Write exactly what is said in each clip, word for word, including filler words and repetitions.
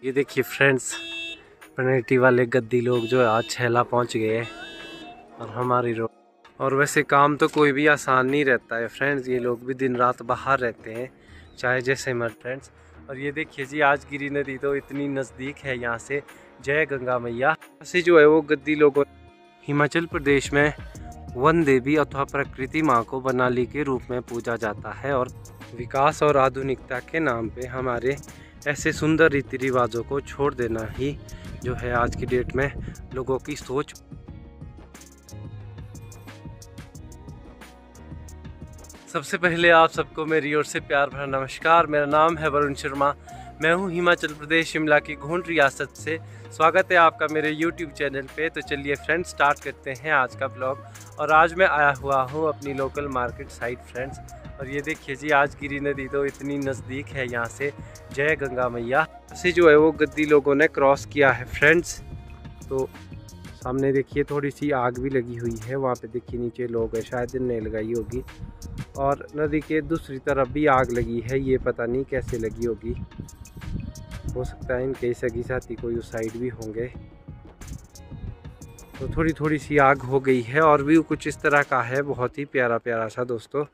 ये देखिए फ्रेंड्स, पनेटी वाले गद्दी लोग जो है आज छैला पहुंच गए हैं और हमारी रोड। और वैसे काम तो कोई भी आसान नहीं रहता है फ्रेंड्स, ये लोग भी दिन रात बाहर रहते हैं चाहे जैसे मर फ्रेंड्स। और ये देखिए जी, आज गिरी नदी तो इतनी नज़दीक है यहाँ से, जय गंगा मैया से जो है वो गद्दी लोगों। हिमाचल प्रदेश में वन देवी अथवा प्रकृति माँ को बनाली के रूप में पूजा जाता है और विकास और आधुनिकता के नाम पे हमारे ऐसे सुंदर रीति रिवाजों को छोड़ देना ही जो है आज की डेट में लोगों की सोच। सबसे पहले आप सबको मेरी ओर से प्यार भरा नमस्कार। मेरा नाम है वरुण शर्मा, मैं हूं हिमाचल प्रदेश शिमला की घूंड रियासत से। स्वागत है आपका मेरे यूट्यूब चैनल पे। तो चलिए फ्रेंड्स, स्टार्ट करते हैं आज का ब्लॉग। और आज मैं आया हुआ हूं अपनी लोकल मार्केट साइड फ्रेंड्स। और ये देखिए जी, आज गिरी नदी तो इतनी नज़दीक है यहाँ से, जय गंगा मैया से जो है वो गद्दी लोगों ने क्रॉस किया है फ्रेंड्स। तो सामने देखिए थोड़ी सी आग भी लगी हुई है, वहाँ पे देखिए नीचे लोग हैं, शायद इनने लगाई होगी। और नदी के दूसरी तरफ भी आग लगी है, ये पता नहीं कैसे लगी होगी, हो सकता है इनके सगी साथी कोई उस साइड भी होंगे। तो थोड़ी थोड़ी सी आग हो गई है और व्यू कुछ इस तरह का है, बहुत ही प्यारा प्यारा सा दोस्तों।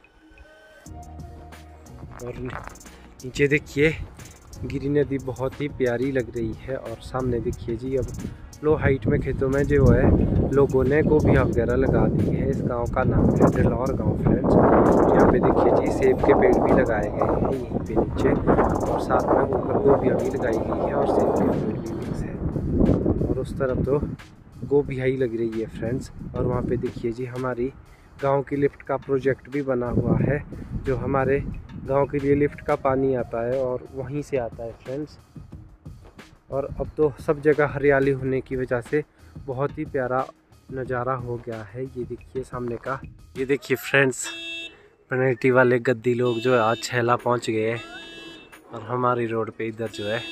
और नीचे देखिए गिरी नदी बहुत ही प्यारी लग रही है। और सामने देखिए जी, अब लो हाइट में खेतों में जो है लोगों ने गोभी वगैरह लगा दी है। इस गांव का नाम है डलौर गांव फ्रेंड्स। यहाँ पे देखिए जी, सेब के पेड़ भी लगाए गए हैं यहीं पे नीचे, और साथ में ऊपर गोभियाँ भी लगाई गई है और सेब के पेड़ भी मिक्स है। और उस तरफ तो गोभियाँ ही लग रही है फ्रेंड्स। और वहाँ पे देखिए जी, हमारी गाँव की लिफ्ट का प्रोजेक्ट भी बना हुआ है, जो हमारे गांव के लिए लिफ्ट का पानी आता है और वहीं से आता है फ्रेंड्स। और अब तो सब जगह हरियाली होने की वजह से बहुत ही प्यारा नज़ारा हो गया है। ये देखिए सामने का, ये देखिए फ्रेंड्स, पनेटी वाले गद्दी लोग जो है आज छैला पहुंच गए हैं और हमारी रोड पे इधर जो है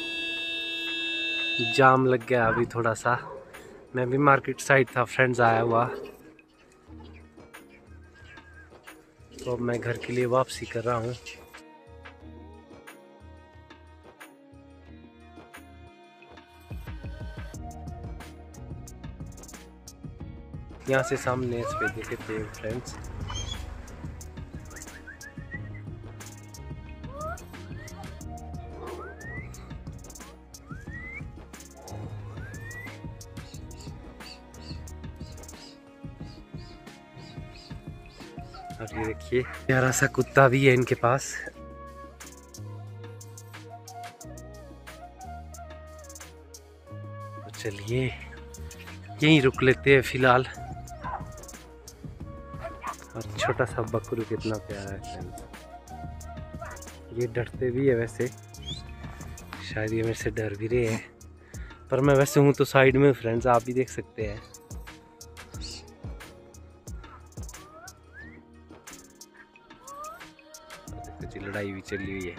जाम लग गया अभी थोड़ा सा। मैं भी मार्केट साइड था फ्रेंड्स आया हुआ, तो अब मैं घर के लिए वापसी कर रहा हूँ। यहाँ से सामने इस पे देखे थे फ्रेंड्स, और ये देखिए प्यारा सा कुत्ता भी है इनके पास। तो चलिए यहीं रुक लेते हैं फिलहाल। और छोटा सा बकरू कितना प्यारा है फ्रेंड्स, ये डरते भी है वैसे, शायद ये मेरे से डर भी रहे हैं, पर मैं वैसे हूँ तो साइड में फ्रेंड्स, आप भी देख सकते हैं। देखो जी, लड़ाई भी चली हुई है।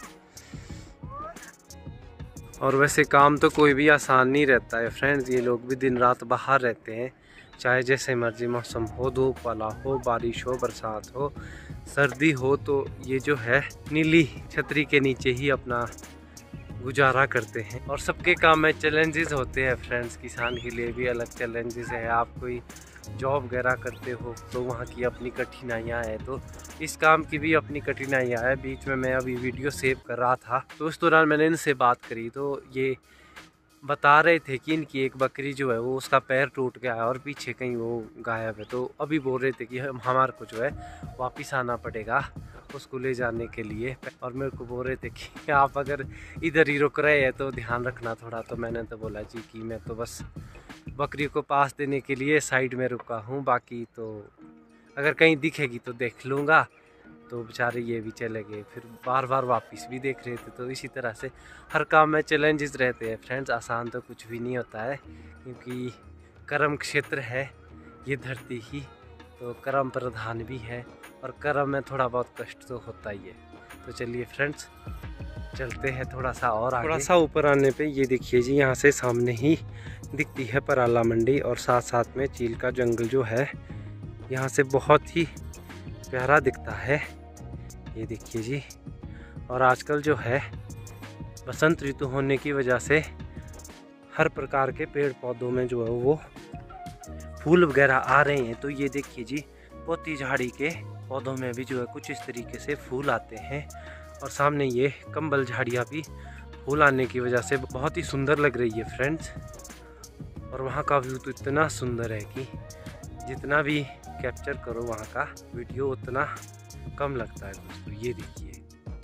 और वैसे काम तो कोई भी आसान नहीं रहता है फ्रेंड्स, ये लोग भी दिन रात बाहर रहते हैं चाहे जैसे मर्जी मौसम हो, धूप वाला हो, बारिश हो, बरसात हो, सर्दी हो, तो ये जो है नीली छतरी के नीचे ही अपना गुजारा करते हैं। और सबके काम में चैलेंजेस होते हैं फ्रेंड्स, किसान के लिए भी अलग चैलेंजेस है। आप कोई जॉब वगैरह करते हो तो वहाँ की अपनी कठिनाइयाँ हैं, तो इस काम की भी अपनी कठिनाइयाँ है। बीच में मैं अभी वीडियो सेव कर रहा था, तो उस दौरान मैंने इनसे बात करी, तो ये बता रहे थे कि इनकी एक बकरी जो है वो उसका पैर टूट गया है और पीछे कहीं वो गायब है। तो अभी बोल रहे थे कि हम हमारे को जो है वापस आना पड़ेगा उसको ले जाने के लिए। और मेरे को बोल रहे थे कि आप अगर इधर ही रुक रहे हैं तो ध्यान रखना थोड़ा। तो मैंने तो बोला जी कि मैं तो बस बकरी को पास देने के लिए साइड में रुका हूँ, बाकी तो अगर कहीं दिखेगी तो देख लूँगा। तो बेचारे ये भी चले गए, फिर बार बार वापस भी देख रहे थे। तो इसी तरह से हर काम में चैलेंजेस रहते हैं फ्रेंड्स, आसान तो कुछ भी नहीं होता है, क्योंकि कर्म क्षेत्र है ये धरती ही, तो कर्म प्रधान भी है और कर्म में थोड़ा बहुत कष्ट तो होता ही है। तो चलिए फ्रेंड्स, चलते हैं थोड़ा सा और आगे। थोड़ा सा ऊपर आने पे ये देखिए जी, यहाँ से सामने ही दिखती है पराला मंडी, और साथ साथ में चील का जंगल जो है यहाँ से बहुत ही प्यारा दिखता है। ये देखिए जी, और आजकल जो है बसंत ऋतु होने की वजह से हर प्रकार के पेड़ पौधों में जो है वो फूल वगैरह आ रहे हैं। तो ये देखिए जी, पोती झाड़ी के पौधों में भी जो है कुछ इस तरीके से फूल आते हैं। और सामने ये कंबल झाड़ियाँ भी फूल आने की वजह से बहुत ही सुंदर लग रही है फ्रेंड्स। और वहाँ का व्यू तो इतना सुंदर है कि जितना भी कैप्चर करो वहाँ का वीडियो उतना कम लगता है दोस्तों। ये देखिए,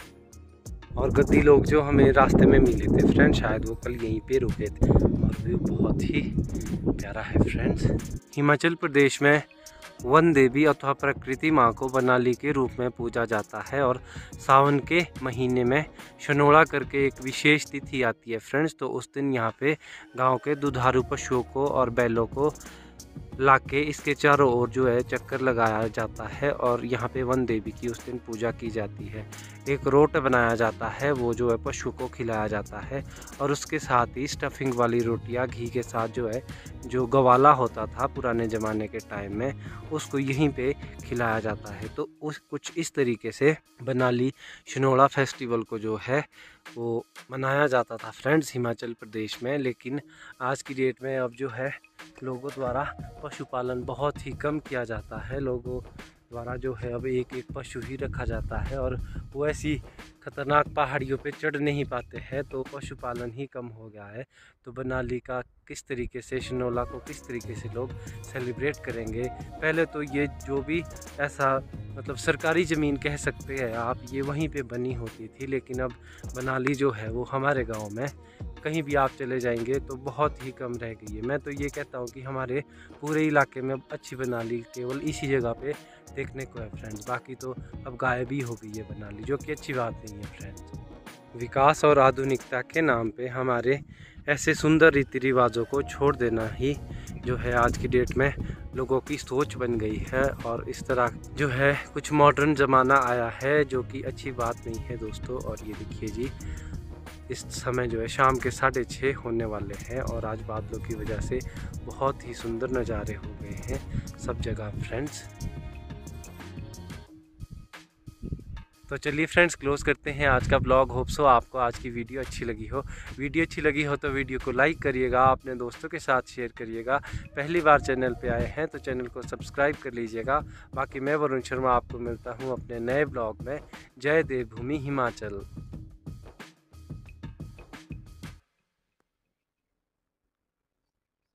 और गद्दी लोग जो हमें रास्ते में मिले थे फ्रेंड्स, शायद वो कल यहीं पे रुके थे। और व्यू बहुत ही प्यारा है फ्रेंड्स। हिमाचल प्रदेश में वन देवी अथवा प्रकृति माँ को बनाली के रूप में पूजा जाता है। और सावन के महीने में शनोड़ा करके एक विशेष तिथि आती है फ्रेंड्स। तो उस दिन यहाँ पे गांव के दुधारू पशुओं को और बैलों को लाके इसके चारों ओर जो है चक्कर लगाया जाता है। और यहाँ पे वन देवी की उस दिन पूजा की जाती है। एक रोट बनाया जाता है, वो जो है पशु को खिलाया जाता है। और उसके साथ ही स्टफिंग वाली रोटियाँ घी के साथ जो है, जो गवाला होता था पुराने ज़माने के टाइम में, उसको यहीं पे खिलाया जाता है। तो उस कुछ इस तरीके से बनाली शनोड़ा फेस्टिवल को जो है वो मनाया जाता था फ्रेंड्स हिमाचल प्रदेश में। लेकिन आज की डेट में अब जो है लोगों द्वारा पशुपालन बहुत ही कम किया जाता है। लोगों द्वारा जो है अब एक एक पशु ही रखा जाता है। और वो ऐसी खतरनाक पहाड़ियों पे चढ़ नहीं पाते हैं, तो पशुपालन ही कम हो गया है। तो बनाली का किस तरीके से, शनोला को किस तरीके से लोग सेलिब्रेट करेंगे। पहले तो ये जो भी ऐसा मतलब सरकारी ज़मीन कह सकते हैं आप, ये वहीं पे बनी होती थी। लेकिन अब बनाली जो है वो हमारे गांव में कहीं भी आप चले जाएंगे तो बहुत ही कम रह गई है। मैं तो ये कहता हूँ कि हमारे पूरे इलाके में अब अच्छी बनाली केवल इसी जगह पे देखने को है फ्रेंड्स। बाकी तो अब गायब ही हो गई है बनाली, जो कि अच्छी बात नहीं है फ्रेंड्स। विकास और आधुनिकता के नाम पे हमारे ऐसे सुंदर रीति रिवाजों को छोड़ देना ही जो है आज की डेट में लोगों की सोच बन गई है। और इस तरह जो है कुछ मॉडर्न ज़माना आया है, जो कि अच्छी बात नहीं है दोस्तों। और ये देखिए जी, इस समय जो है शाम के साढ़े छः होने वाले हैं और आज बादलों की वजह से बहुत ही सुंदर नज़ारे हो गए हैं सब जगह फ्रेंड्स। तो चलिए फ्रेंड्स, क्लोज करते हैं आज का ब्लॉग। होप सो आपको आज की वीडियो अच्छी लगी हो। वीडियो अच्छी लगी हो तो वीडियो को लाइक करिएगा, अपने दोस्तों के साथ शेयर करिएगा। पहली बार चैनल पे आए हैं तो चैनल को सब्सक्राइब कर लीजिएगा। बाकी मैं वरुण शर्मा आपको मिलता हूँ अपने नए ब्लॉग में। जय देवभूमि हिमाचल।